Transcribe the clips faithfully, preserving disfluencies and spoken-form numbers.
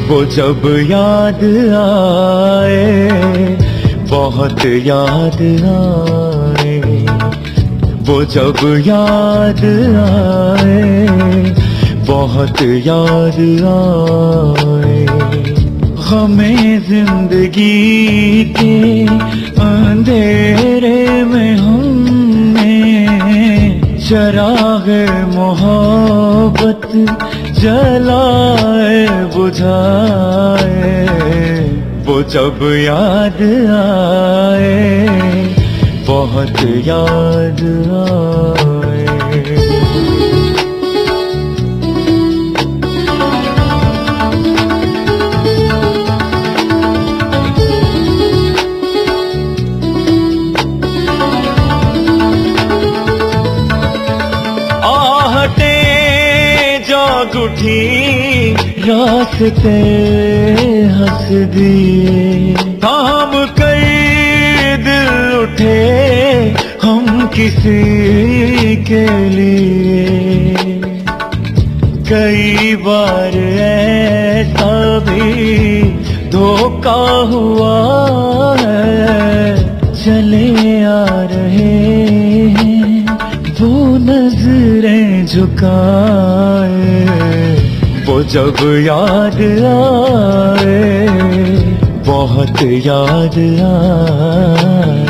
वो जब याद आए, बहुत याद आए, वो जब याद आए, बहुत याद आए। हमें जिंदगी के अंधेरे में हमने चराग़े मोहब्बत जलाए बुझाए। वो जब याद आए, बहुत याद आए। जाग उठी रास्ते हंस दिए, थाम कर दिल उठे हम किसी के लिए। कई बार ऐसा भी धोखा हुआ है, चले आ रहे हैं वो नजरें झुकाए। वो जब याद आए, बहुत याद आए।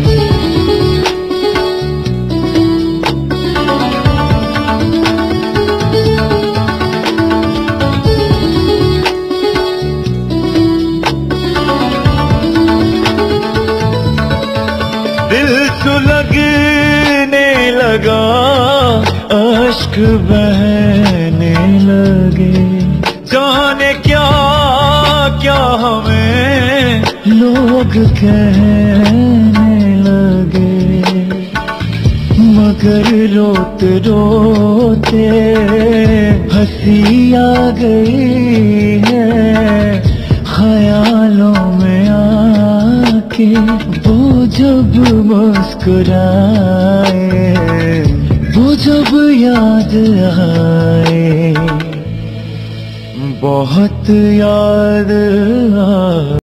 दिल सुलगने लगा, अश्क बहने लगे। जाने क्या क्या हमें लोग कहने लगे, मगर रोते रोते हंसी आ गई है। ख्यालों में आके वो जब मुस्कुराए, वो जब याद आए, बहुत याद आए।